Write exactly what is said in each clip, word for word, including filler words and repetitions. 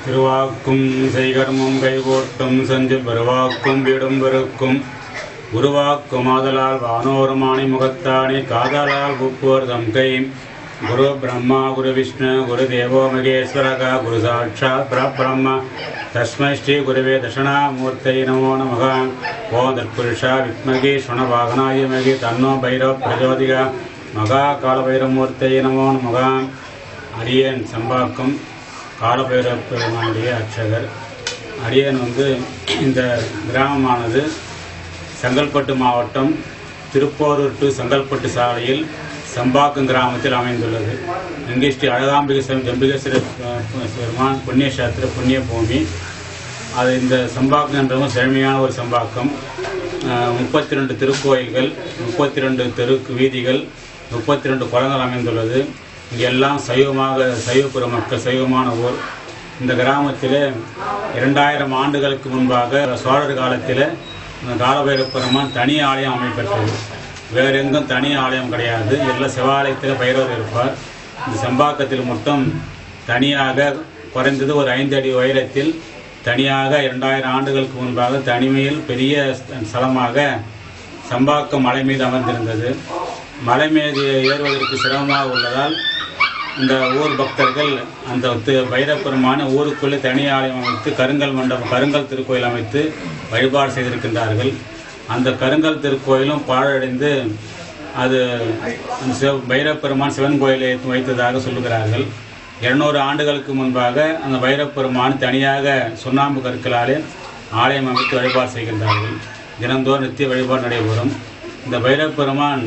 திருவாக்கும் செய்கர்மம் கைகோட்டும் செஞ்சு பெருவாக்கும் வீடும் வெறுக்கும் குருவாக்கும் ஆதலால் வானோருமானி முகத்தானே காதலால் குப்போர் தம் கை குரு பிரம்மா குரு விஷ்ணு குரு தேவோ மகேஸ்வரக குரு சாட்சாத் பரபிரம்ம தஸ்மை ஸ்ரீ குருவே தட்சிணாமூர்த்தை நமோ நமக. ஓம் தத்புருஷா வித்மகி ஸ்வணவாகனாய மகி தன்னோ பைரவ பிரஜோதிக மகா காலபைரமூர்த்தை நமோ நமக. அரியன் சம்பாக்கம் காலபைரவ பெருமானுடைய அர்ச்சகர். அரியன் வந்து இந்த கிராமமானது செங்கல்பட்டு மாவட்டம் திருப்போரூர் டு செங்கல்பட்டு சாலையில் சம்பாக்கம் கிராமத்தில் அமைந்துள்ளது. இங்கே ஸ்ரீ அழகாம்பிகை ஜம்பிகேஸ்வர பெருமான் புண்ணியசாத்திர புண்ணிய பூமி. அது இந்த சம்பாக்கம் என்றவும் செழுமையான ஒரு சம்பாக்கம். முப்பத்தி ரெண்டு திருக்கோயில்கள், முப்பத்தி ரெண்டு தெருக்கு வீதிகள், முப்பத்தி ரெண்டு குளங்கள் அமைந்துள்ளது. இங்கெல்லாம் சைவமாக சைவப்புற மக்கள் சைவமான ஊர். இந்த கிராமத்தில் இரண்டாயிரம் ஆண்டுகளுக்கு முன்பாக சோழர் காலத்தில் காலபைரவ பெருமான் தனி ஆலயம் அமைப்பெற்றது. வேறு எங்கும் தனி ஆலயம் கிடையாது. எல்லா சிவாலயத்தில் பைரவர் இருப்பார். இந்த சம்பாக்கத்தில் மட்டும் தனியாக குறைந்தது ஒரு ஐந்து அடி உயரத்தில் தனியாக இரண்டாயிரம் ஆண்டுகளுக்கு முன்பாக தனிமையில் பெரிய ஸ்தலமாக சம்பாக்கம் மலை மீது அமர்ந்திருந்தது. மலை மீது ஏறுவதற்கு சிரமமாக உள்ளதால் இந்த ஊர் பக்தர்கள் அந்த பைரவபெருமான ஊருக்குள்ளே தனி ஆலயம் அமைத்து கருங்கல் மண்டபம் கருங்கல் திருக்கோயில் அமைத்து வழிபாடு செய்திருக்கின்றார்கள். அந்த கருங்கல் திருக்கோயிலும் பாழடைந்து அது அந்த சிவ பைரவபெருமான் சிவன் கோயிலை வைத்ததாக சொல்லுகிறார்கள். இருநூறு ஆண்டுகளுக்கு முன்பாக அந்த பைரவபெருமான் தனியாக சுண்ணாம்பு கற்களாலே ஆலயம் அமைத்து வழிபாடு செய்கின்றார்கள். தினந்தோறும் நித்திய வழிபாடு நடைபெறும். இந்த பைரவபெருமான்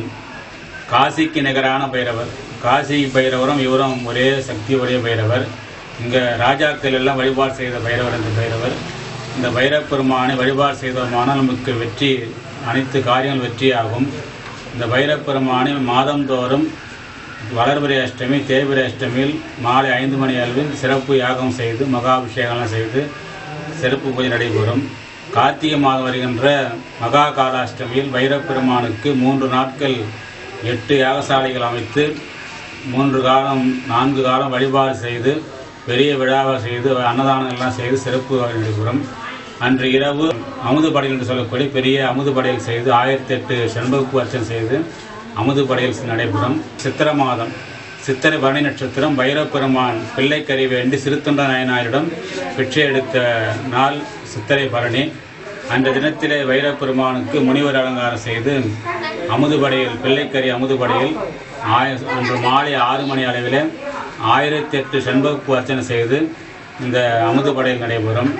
காசிக்கு நிகரான பைரவர். காசி பைரவரும் இவரும் ஒரே சக்தி உடைய பைரவர். இங்கே ராஜாக்கள் எல்லாம் வழிபாடு செய்த பைரவர் இந்த பைரவர். இந்த பைரவபெருமானை வழிபாடு செய்தோமானால் நமக்கு வெற்றி, அனைத்து காரியங்கள் வெற்றியாகும். இந்த பைரவபெருமானை மாதந்தோறும் வளர்பிறை அஷ்டமி தேய்பிறை அஷ்டமியில் மாலை ஐந்து மணி அளவில் சிறப்பு யாகம் செய்து மகாபிஷேகம்லாம் செய்து சிறப்பு பூஜை நடைபெறும். கார்த்திகை மாதம் வருகின்ற மகா காலாஷ்டமியில் பைரவபெருமானுக்கு மூன்று நாட்கள் எட்டு யாகசாலைகள் அமைத்து மூன்று காலம் நான்கு காலம் வழிபாடு செய்து பெரிய விழாவை செய்து அன்னதானம் எல்லாம் செய்து சிறப்பு நடைபெறும். அன்று இரவு அமுது படையல் என்று சொல்லக்கூடிய பெரிய அமுது படையல் செய்து ஆயிரத்தி எட்டு செண்பகப்பு அர்ச்சனை செய்து அமுது படையல் நடைபெறும். சித்திர மாதம் சித்திரை பரணி நட்சத்திரம் பைரவபெருமான் பிள்ளைக்கறி வேண்டி சிறுத்தொண்ட நாயனாரிடம் பிச்சை எடுத்த நாள் சித்திரை பரணி. அந்த தினத்திலே பைரவபெருமானுக்கு முனிவர் அலங்காரம் செய்து அமுது படையில் பிள்ளைக்கறி அமுது படையில் ஆய அன்று மாலை ஆறு மணி அளவில் ஆயிரத்தி எட்டு செண்பகப்பு அர்ச்சனை செய்து இந்த அமுது படையில் நடைபெறும்.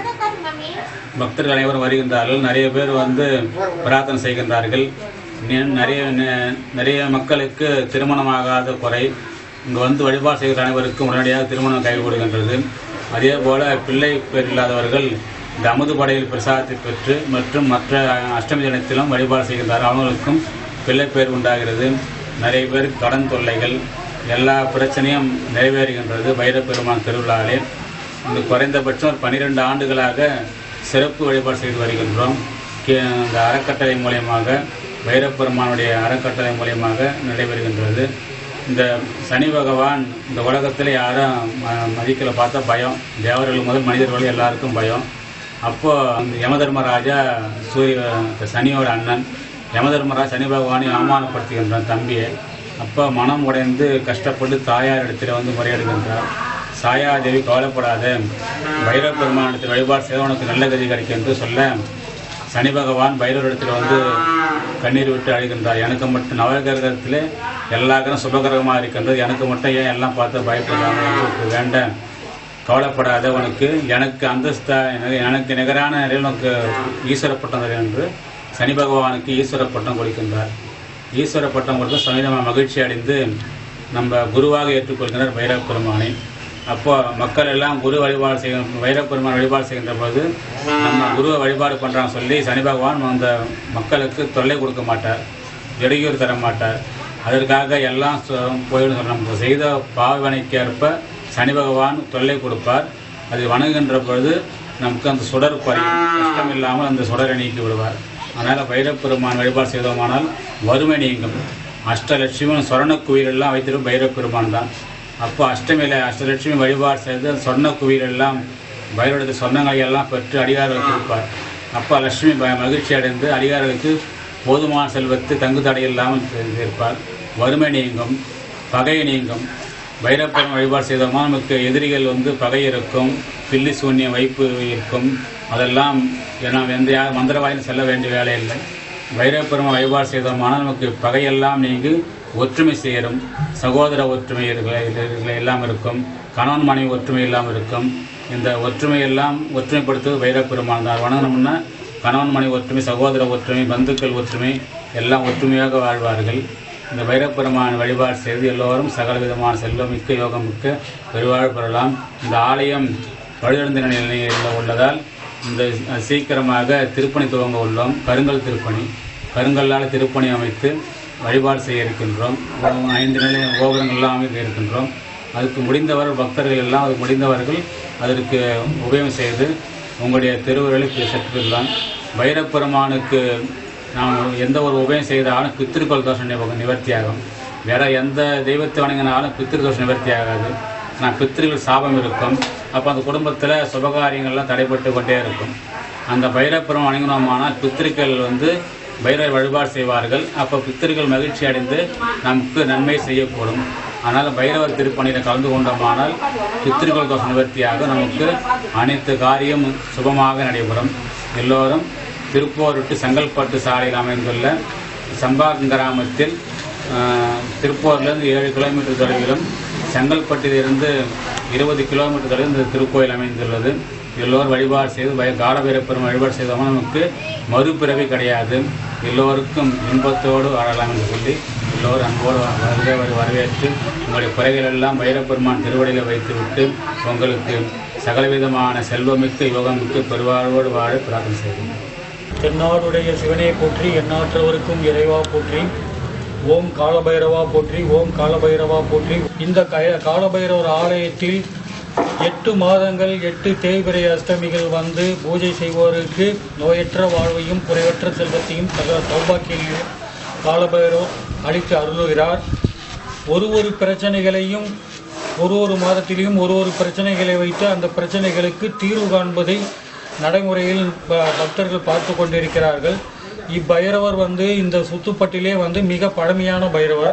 பக்தர்கள் அனைவரும் வருகின்றார்கள். நிறைய பேர் வந்து பிரார்த்தனை செய்கின்றார்கள். நிறைய நிறைய மக்களுக்கு திருமணமாகாத குறை இங்கே வந்து வழிபாடு செய்கிற அனைவருக்கும் உடனடியாக திருமணம் கைகூடுகின்றது. அதே போல் பிள்ளை பேர் இல்லாதவர்கள் இந்த அமுது படையில் பிரசாதத்தை பெற்று மற்றும் மற்ற அஷ்டமி தினத்திலும் வழிபாடு செய்கின்றார்கள். அவங்களுக்கும் பிள்ளை பேர் உண்டாகிறது. நிறைய பேருக்கு கடன் தொல்லைகள் எல்லா பிரச்சனையும் நிறைவேறுகின்றது பைரவபெருமான் திருவிழாவிலே. இந்த குறைந்தபட்சம் ஒரு பன்னிரெண்டு ஆண்டுகளாக சிறப்பு வழிபாடு செய்து வருகின்றோம். இந்த அறக்கட்டளை மூலியமாக பைரவபெருமானுடைய அறக்கட்டளை மூலியமாக நடைபெறுகின்றது. இந்த சனி பகவான் இந்த உலகத்தில் யாரும் மதிக்கலை பார்த்தா பயம். தேவர்கள் முதல் மனிதர்கள் எல்லாருக்கும் பயம். அப்போது யமதர்மராஜா சூரிய சனியோட அண்ணன் யமதர்மராஜா சனி பகவானை அவமானப்படுத்துகின்றான் தம்பியை. அப்போ மனம் உடைந்து கஷ்டப்பட்டு தாயார் இடத்துல வந்து முறையிடுகின்றார். சாயாதேவி கவலைப்படாத, பைரவபெருமானிடத்தில் வழிபாடு செய்த உனக்கு நல்ல கதி கிடைக்கும் என்று சொல்ல சனி பகவான் பைரவர் இடத்துல வந்து கண்ணீர் விட்டு அழுகின்றார். எனக்கு மட்டும் நவகிரகத்தில் எல்லா கிரகம் சுபகிரகமாக இருக்கின்றது, எனக்கு மட்டும் ஏன் எல்லாம் பார்த்து பயப்படுறாங்க, வேண்டாம் கவலைப்படாத, உனக்கு எனக்கு அந்தஸ்தா எனக்கு நிகரான நிலையில் உனக்கு ஈஸ்வர பட்டம் தரும் என்று சனி பகவானுக்கு ஈஸ்வர பட்டம் கொடுக்கின்றார். ஈஸ்வர பட்டம் கொடுத்து சமீதமாக மகிழ்ச்சி அடைந்து நம்ம குருவாக ஏற்றுக்கொள்கின்றார் பைரவபெருமானை. அப்போ மக்கள் எல்லாம் குரு வழிபாடு செய்ய பைரவபெருமான் வழிபாடு செய்கின்ற போது நம்ம குருவை வழிபாடு பண்ணுறான்னு சொல்லி சனி பகவான் அந்த மக்களுக்கு தொல்லை கொடுக்க மாட்டார், இடையூறு தர மாட்டார். அதற்காக எல்லாம் போயிடும். நம்ம செய்த பாவனைக்கேற்ப சனி பகவான் தொல்லை கொடுப்பார். அது வணங்குகின்ற பொழுது நமக்கு அந்த சுடர் குறையும், கஷ்டம் இல்லாமல் அந்த சுடரை நீக்கி விடுவார். அதனால் பைரவபெருமான் வழிபாடு செய்தோமானால் வறுமை நீங்கும். அஷ்டலட்சுமி சொர்ண குவியலெல்லாம் வைத்திருக்கும் பைரவபெருமான் தான். அப்போ அஷ்டமியில் அஷ்டலட்சுமி வழிபாடு செய்து சொர்ண குவியலெல்லாம் பைரவருடைய சொந்தங்களை எல்லாம் பெற்று அடியார்களுக்கு கொடுப்பார். அப்பா லட்சுமி மகிழ்ச்சி அடைந்து அடியார்களுக்கு போதுமான செல்வத்தை தங்கு தடை இல்லாமல் இருப்பார். வறுமை நீங்கும், பகை நீங்கும். பைரவபெருமான் வழிபாடு செய்தோமா நமக்கு எதிரிகள் வந்து பகை இருக்கும், பில்லி சூன்ய வைப்பு இருக்கும். அதெல்லாம் நாம் எந்த யார் மந்திரவாயிலும் செல்ல வேண்டிய வேலை இல்லை. பைரவபெருமான் வழிபாடு செய்தோமானால் நமக்கு பகையெல்லாம் நீங்கி ஒற்றுமை சேரும். சகோதர ஒற்றுமை எல்லாம் இருக்கும். கணவன் மனைவி ஒற்றுமை இல்லாமல் இருக்கும். இந்த ஒற்றுமையெல்லாம் ஒற்றுமைப்படுத்துவது பைரவபெருமான் தான். வணங்கணும்னா கணவன் மனைவி ஒற்றுமை, சகோதர ஒற்றுமை, பந்துக்கள் ஒற்றுமை எல்லாம் ஒற்றுமையாக வாழ்வார்கள். இந்த பைரவபெருமான் வழிபாடு செய்து எல்லோரும் சகல விதமான செல்வமிக்க யோகமிக்க பெருவாழ் பெறலாம். இந்த ஆலயம் பழுதடைந்த நிலையில் உள்ளதால் இந்த சீக்கிரமாக திருப்பணி துவங்க உள்ளோம். கருங்கல் திருப்பணி, கருங்கல்லால் திருப்பணி அமைத்து வழிபாடு செய்ய இருக்கின்றோம். ஐந்து நிலை கோபுரங்கள்லாம் அமைக்க இருக்கின்றோம். அதுக்கு முடிந்தவர்கள் பக்தர்கள் எல்லாம் அதுக்கு முடிந்தவர்கள் அதற்கு உபயோகம் செய்து உங்களுடைய திருவுருளுக்கு சற்றுதான். பைரவபெருமானுக்கு நாம் எந்த ஒரு உபயம் செய்தாலும் பித்திருக்கோள் தோஷம் நிவர்த்தியாகும். வேற எந்த தெய்வத்தை வணங்கினாலும் பித்திரு தோஷம் நிவர்த்தி ஆகாது. ஆனால் பித்திருக்கள் சாபம் இருக்கும். அப்போ அந்த குடும்பத்தில் சுபகாரியங்கள்லாம் தடைப்பட்டு கொண்டே இருக்கும். அந்த பைரவபெருமான் வணங்கினோமானால் பித்திருக்கள் வந்து பைரவர் வழிபாடு செய்வார்கள். அப்போ பித்திருக்கள் மகிழ்ச்சி அடைந்து நமக்கு நன்மை செய்யக்கூடும். அதனால் பைரவர் திருப்பணியில் கலந்து கொண்டோமானால் பித்திருக்கள் தோஷம் நிவர்த்தியாக நமக்கு அனைத்து காரியம் சுபமாக நடைபெறும். எல்லோரும் திருப்பூர் விட்டு செங்கல்பட்டு சாலையில் அமைந்துள்ள சம்பாகம் கிராமத்தில் திருப்பூர்லேருந்து ஏழு கிலோமீட்டர் தொலைவிலும் செங்கல்பட்டிலிருந்து இருபது கிலோமீட்டர் தொலைவில் இந்த திருக்கோயில் அமைந்துள்ளது. எல்லோரும் வழிபாடு செய்து பய காலபைரவபெருமான் வழிபாடு செய்தோம்னா நமக்கு மறுபிறவி கிடையாது. எல்லோருக்கும் இன்பத்தோடு வாழலாம் என்று சொல்லி எல்லோரும் அன்போடு வருகை வரவேற்று உங்களுடைய குறைகள் எல்லாம் பைரவபெருமான் திருவடியில் வைத்துவிட்டு உங்களுக்கு சகலவிதமான செல்வமிக்க யோகமிக்க பெருவாழ்வோடு வாழ பிரார்த்தனை செய்கிறேன். தென்னாடுடைய சிவனை போற்றி, எண்ணாற்றவருக்கும் இறைவா போற்றி, ஓம் காலபைரவா போற்றி, ஓம் காலபைரவா போற்றி. இந்த காலபைரவர் ஆலயத்தில் எட்டு மாதங்கள் எட்டு தேய்பிறை அஷ்டமிகள் வந்து பூஜை செய்வோருக்கு நோயற்ற வாழ்வையும் குறைவற்ற செல்வத்தையும் சகல சௌபாக்கியங்களையும் காலபைரவர் அளித்து அருளுகிறார். ஒரு ஒரு பிரச்சனைகளையும் ஒரு ஒரு மாதத்திலையும் ஒரு ஒரு பிரச்சனைகளை வைத்து அந்த பிரச்சனைகளுக்கு தீர்வு காண்பதை நடைமுறையில் பக்தர்கள் பார்த்து கொண்டிருக்கிறார்கள். இப்பைரவர் வந்து இந்த சுத்துப்பட்டிலே வந்து மிக பழமையான பைரவர்.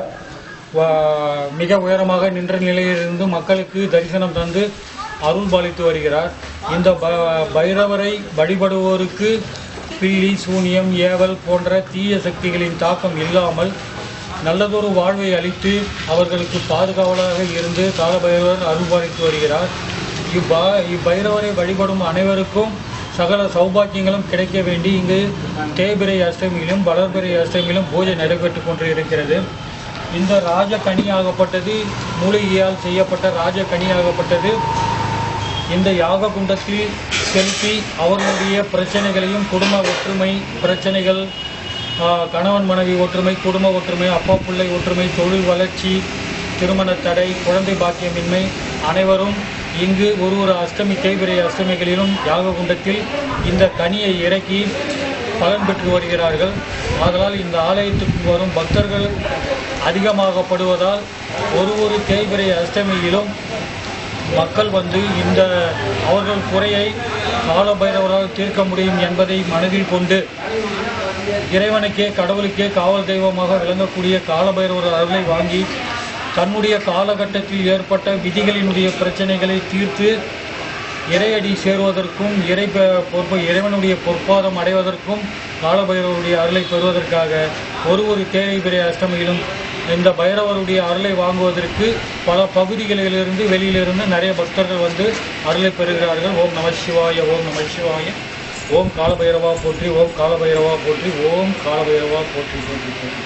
மிக உயரமாக நின்ற நிலையிலிருந்து மக்களுக்கு தரிசனம் தந்து அருள் பாலித்து வருகிறார். இந்த பைரவரை வழிபடுவோருக்கு பில்லி சூனியம் ஏவல் போன்ற தீய சக்திகளின் தாக்கம் இல்லாமல் நல்லதொரு வாழ்வை அளித்து அவர்களுக்கு பாதுகாவலாக இருந்து காலபைரவர் அருள் பாலித்து வருகிறார். இப்பா இப்பைரவரை வழிபடும் அனைவருக்கும் சகல சௌபாக்கியங்களும் கிடைக்க வேண்டி இங்கு தேய்பிறை அஷ்டமியிலும் வளர்பிறை அஷ்டமியிலும் பூஜை நடைபெற்று கொண்டு இருக்கிறது. இந்த ராஜ கனியாகப்பட்டது மூலிகையால் செய்யப்பட்ட ராஜ கனியாகப்பட்டது இந்த யாக குண்டத்தில் செலுத்தி அவர்களுடைய பிரச்சனைகளையும் குடும்ப ஒற்றுமை பிரச்சனைகள், கணவன் மனைவி ஒற்றுமை, குடும்ப ஒற்றுமை, அப்பா பிள்ளை ஒற்றுமை, தொழில் வளர்ச்சி, திருமண தடை, குழந்தை பாக்கியமின்மை அனைவரும் இங்கு ஒரு ஒரு அஷ்டமி தேய்பிறை அஷ்டமிகளிலும் யாக குண்டத்தில் இந்த கனியை இறக்கி பலன் பெற்று வருகிறார்கள். ஆதலால் இந்த ஆலயத்துக்கு வரும் பக்தர்கள் அதிகமாகப்படுவதால் ஒரு ஒரு தேய்பிறை அஷ்டமியிலும் மக்கள் வந்து இந்த அவர்கள் குறையை காலபைரவரால் தீர்க்க முடியும் என்பதை மனதில் கொண்டு இறைவனுக்கே கடவுளுக்கே காவல் தெய்வமாக விளங்கக்கூடிய காலபைரவர் அருளை வாங்கி தன்னுடைய காலகட்டத்தில் ஏற்பட்ட விதிகளினுடைய பிரச்சனைகளை தீர்த்து இறையடி சேருவதற்கும் இறை பொறுப்பு இறைவனுடைய பொற்பாதம் அடைவதற்கும் காலபைரவருடைய அருளை பெறுவதற்காக ஒரு ஒரு தேய்பிறை அஷ்டமியிலும் இந்த பைரவருடைய அருளை வாங்குவதற்கு பல பகுதிகளிலிருந்து வெளியிலிருந்து நிறைய பக்தர்கள் வந்து அருளை பெறுகிறார்கள். ஓம் நம சிவாய, ஓம் நம சிவாய, ஓம் காலபைரவா போற்றி, ஓம் காலபைரவா போற்றி, ஓம் காலபைரவா போற்றி போற்றி போற்றி.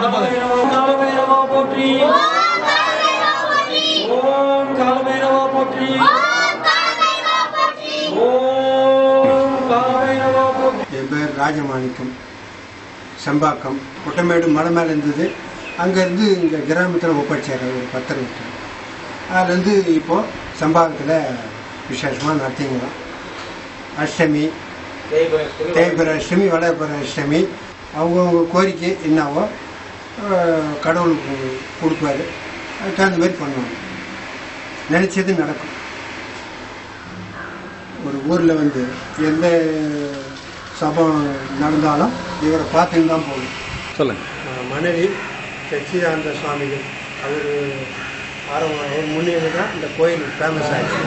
காலபைரவா போற்றி. ஓம் காலபைரவா போற்றி. ஓம் காலபைரவா போற்றி. என் பேர் ராஜமாணிக்கம், செம்பாக்கம். குட்டமேடு மலை மேலே இருந்தது. அங்கேருந்து இங்கே கிராமத்தில் ஒப்படைச்சார் ஒரு பத்திரம். அதுலேருந்து இப்போது செம்பாக்கத்தில் விசேஷமாக நடத்திங்களாம். அஷ்டமி, தேய்பிர அஷ்டமி, வளர்பிற அஷ்டமி, அவங்கவுங்க கோரிக்கை என்னவோ கடவுளுக்கு கொடுப்பாரு. அதுக்கு தகுந்த மாதிரி பண்ணுவாங்க. நினச்சது நடக்கும். ஒரு ஊரில் வந்து எந்த சபம் நடந்தாலும் இவரை பார்த்துன்னு தான் போகணும். சொல்லுங்க. மனைவி சச்சிதானந்த சுவாமிகள் அவர் ஆரம்ப அவர் முன்னேறி தான் இந்த கோயில் ஃபேமஸ் ஆகிடுச்சு.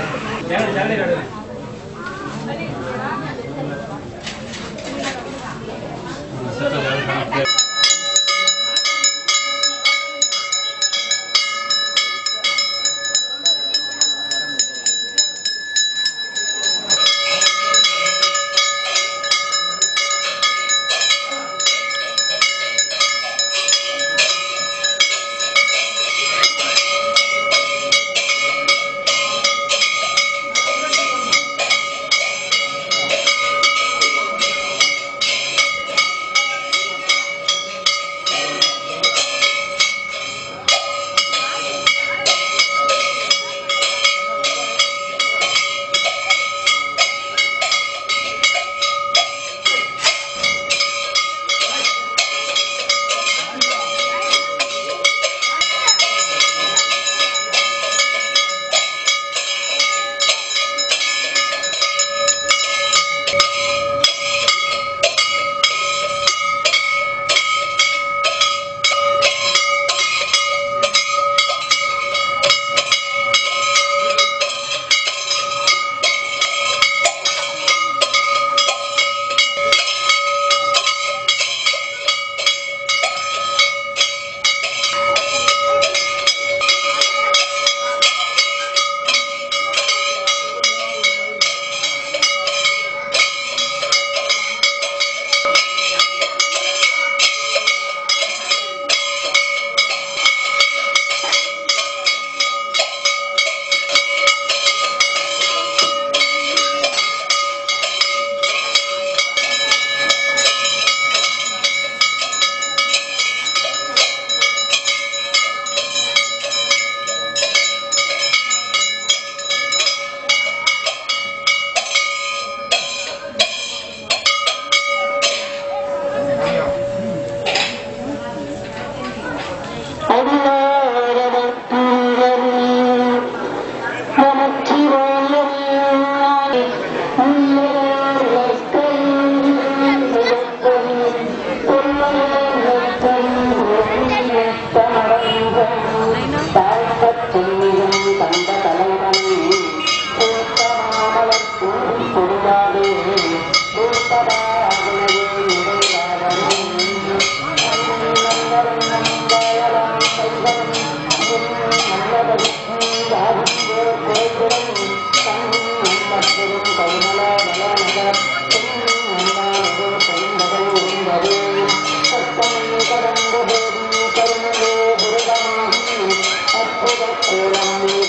Thank you.